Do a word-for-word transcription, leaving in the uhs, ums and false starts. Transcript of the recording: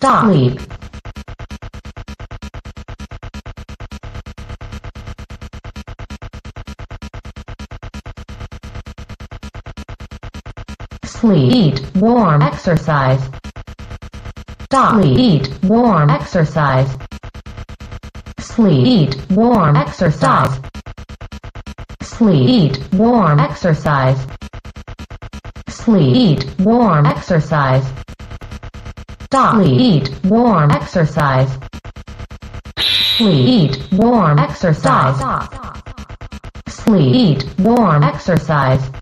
Stop. Sleep. Sleep. Eat. Warm. Exercise. Stop. Sleep. Eat. Warm. Exercise. Sleep. Eat. Warm. Exercise. Sleep. Eat. Warm. Exercise. Sleep. Eat. Warm. Exercise. Stop. Sleep. Eat. Warm. Exercise. Sleep. Eat. Warm. Exercise. Sleep. Eat. Warm. Exercise.